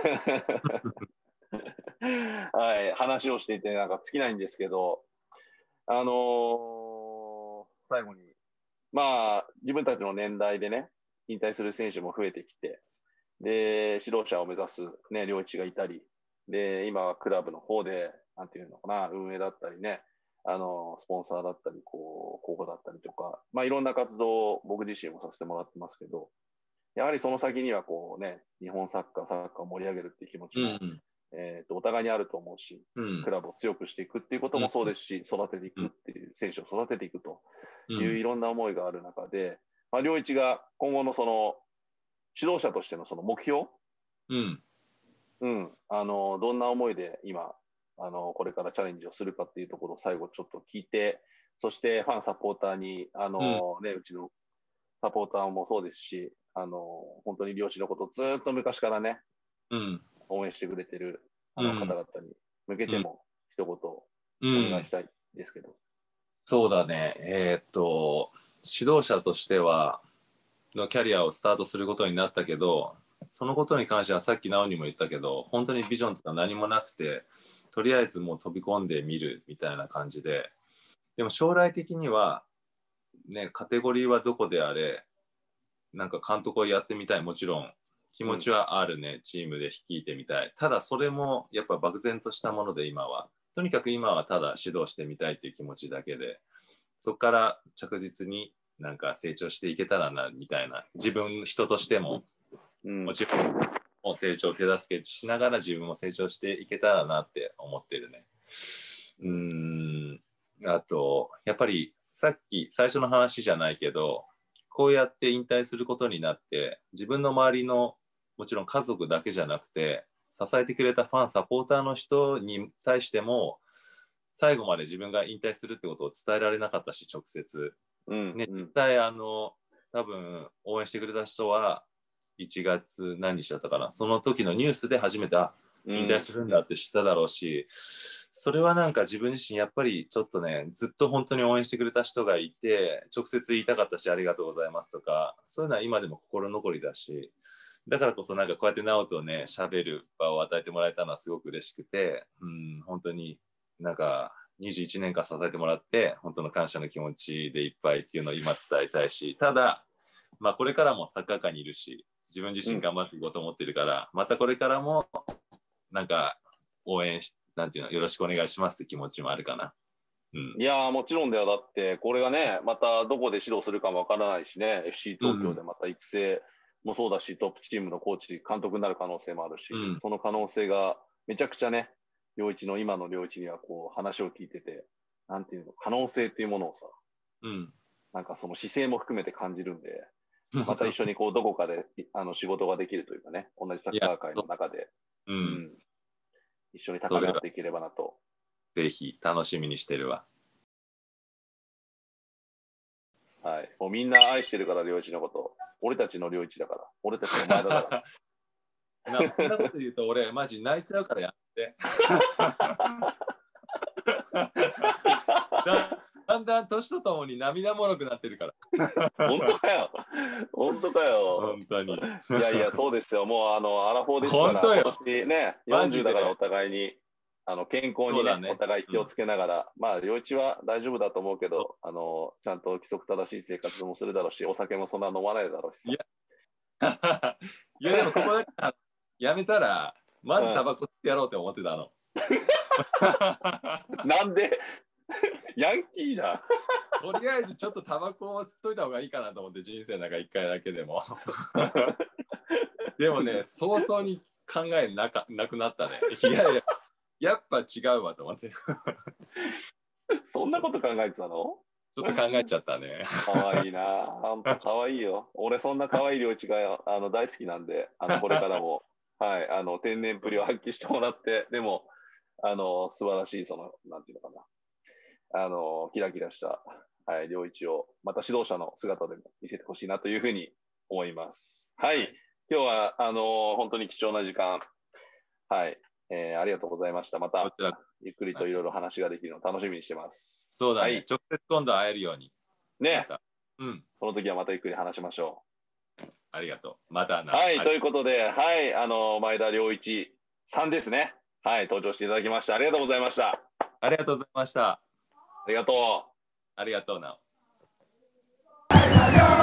はい、話をしていてなんか尽きないんですけど、あのー最後に、まあ、自分たちの年代でね、引退する選手も増えてきて、で、指導者を目指すね、両一がいたり、で、今はクラブの方で、なんていうのかな、運営だったりね、あの、スポンサーだったり、こう、候補だったりとか、まあ、いろんな活動を僕自身もさせてもらってますけど、やはりその先にはこうね、日本サッカー、サッカーを盛り上げるっていう気持ちも、 うんえーと、お互いにあると思うし、 うんクラブを強くしていくっていうこともそうですし、育てていうんくっていう、選手を育てていくとうんいういろんな思いがある中で、まあ、両一が今後のその指導者としてのその目標、 うんうん、あの、どんな思いで今、あの、これからチャレンジをするかっていうところを最後ちょっと聞いて、そしてファン、サポーターに、あうんの、ね、うちのサポーターもそうですし、あの、本当に漁師のことをずっと昔からね、 うん応援してくれてるあの方うん 々に向けても一言うお願いん。 したいですけど。 そうだね。えーっと、指導者としては、のキャリアをスタートすることになったけど、そのことに関してはさっき直にも言ったけど、本当にビジョンとか何もなくて、とりあえずもう飛び込んでみるみたいな感じで、でも将来的には、ね、カテゴリーはどこであれ、なんか監督をやってみたい、もちろん気持ちはあるね、うん、チームで率いてみたい。ただそれもやっぱ漠然としたもので今は、とにかく今はただ指導してみたいっていう気持ちだけで、そこから着実になんか成長していけたらなみたいな、自分人としても、うん、もちろん成長を手助けしながら自分も成長していけたらなって思ってるね。うーん、あとやっぱりさっき最初の話じゃないけど、こうやって引退することになって自分の周りのもちろん家族だけじゃなくて支えてくれたファンサポーターの人に対しても最後まで自分が引退するってことを伝えられなかったし、直接、 うんね、 うん、 実際あの多分応援してくれた人はいちがつ何日だったかな、その時のニュースで初めて引退するんだって知っただろうし、それはなんか自分自身やっぱりちょっとね、ずっと本当に応援してくれた人がいて直接言いたかったし、ありがとうございますとか、そういうのは今でも心残りだし、だからこそなんかこうやって直人をね喋る場を与えてもらえたのはすごく嬉しくて、うん、本当になんかにじゅういちねんかん支えてもらって本当の感謝の気持ちでいっぱいっていうのを今伝えたいし、ただまあこれからもサッカー界にいるし自分自身頑張っていこうと思ってるから、うん、またこれからもなんか応援しなんていうのよろしくお願いしますって気持ちもあるかな。 うん、いやもちろんだよ。だってこれがねまたどこで指導するかもわからないしね、 エフシー 東京でまた育成もそうだし、うん、トップチームのコーチ監督になる可能性もあるし、うん、その可能性がめちゃくちゃね、両一の今の両一にはこう話を聞いてて、なんていうの、可能性っていうものをさ、 うん、 なんかその姿勢も含めて感じるんで、また一緒にこうどこかであの仕事ができるというかね、同じサッカー界の中で、 うんうん、 一緒に高め合っていければなと。 ぜひ楽しみにしてるわ。 はい、もうみんな愛してるから、両一のこと。俺たちの両一だから。俺たちの前田だから。 なんかそんなこと言うと俺マジ泣いちゃうからやってだ, だんだん年とともに涙もろくなってるから本当かよ本当かよ本当に。いやいやそうですよ、もうあのアラフォーですから、 本当よ今年ねよんじゅうだからお互いに、 あの健康にね、 そうだねお互い気をつけながら、まあ、陽一は大丈夫だと思うけど、あの、ちゃんと規則正しい生活もするだろうし、お酒もそんな飲まないだろうしいやいやでもここだけやめたらまずタバコ吸ってやろうって思ってたの。 なんでヤンキーだ。 とりあえずちょっとタバコを吸っといた方がいいかなと思って人生の中一回だけでも。でもね早々に考えなかなくなったね。いやいややっぱ違うわと思って。 そんなこと考えてたの？ ちょっと考えちゃったね。 かわいいな。本当かわいいよ。俺そんなかわいい領地があの大好きなんで、あのこれからも、はい、あの天然ぶりを発揮してもらって、でも、あの素晴らしい、その、なんていうのかな、あのキラキラした、はい、領地を、また指導者の姿でも見せてほしいなというふうに思います。はい、今日はあの本当に貴重な時間、はい、えー、ありがとうございました。また、ゆっくりといろいろ話ができるのを楽しみにしてます。 そうだね、 はい、 直接今度会えるように。 ね、 まうん、 その時はまたゆっくり話しましょう。ありがとう。またな。 はい、ということで、はい、あの前田良一さんですね。はい、登場していただきました。ありがとうございました。 ありがとうございました。 ありがとう。 ありがとうな。